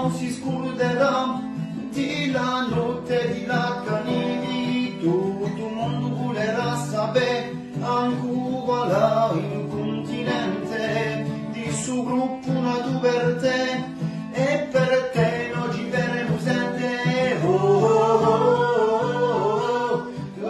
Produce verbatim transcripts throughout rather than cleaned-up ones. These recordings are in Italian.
non si scorderà di la notte di la canini, tutto il mondo volerà sapere ancora in continente di suo gruppo nato per te e per te non ci verremo sente. Oh, oh, oh, oh,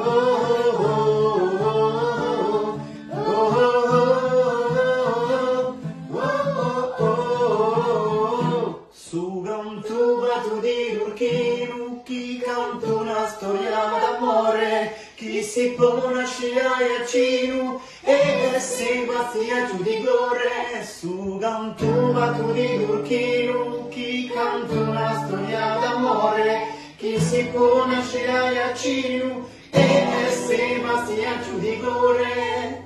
oh, oh. Su canto bato di Lurchino, chi canta una storia d'amore, chi si pone a sciare a Cino e si bastia giù di gore. Su canto bato di Lurchino, chi canta una storia d'amore, chi si pone a sciare a Cino e si bastia giù di gore.